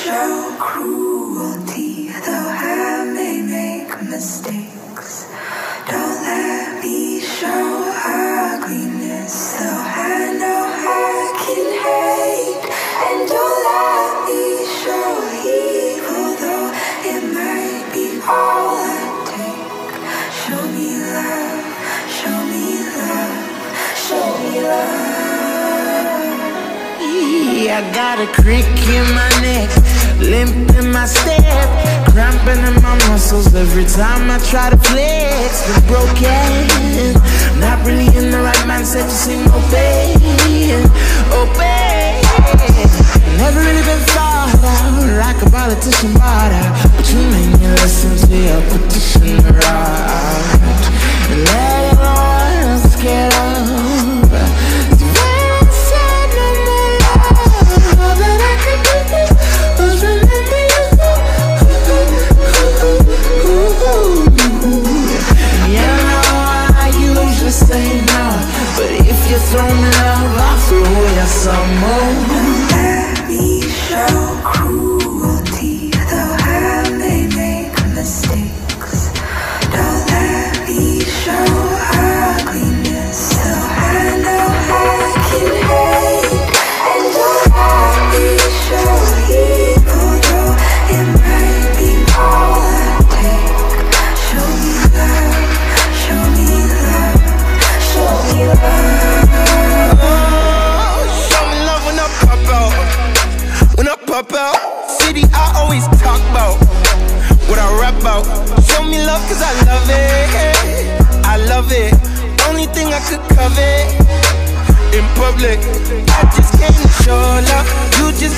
show cruelty, though I may make mistakes. Don't let me show ugliness, though I know I can hate. And don't let me show evil, though it might be all I take. Show me love, show me love, show me love. I got a crick in my neck, limp in my step, cramping in my muscles every time I try to flex. Been broken, not really in the right mindset to sing no pain, oh pain. Never really been thought out like a politician bought out, but you made me listen to your petition right. And let it all get up. Say no, but if you throw me love, I'll throw you some more. Don't let me show cruelty, though I may make mistakes. Don't let me show ugliness, though I know I can hate. And don't let me show evil, though it might be all I take. Show me love, show me love. Oh, show me love when I pop out. When I pop out, city I always talk about, what I rap about. Show me love cause I love it, I love it. Only thing I could covet in public. I just came to show love, you just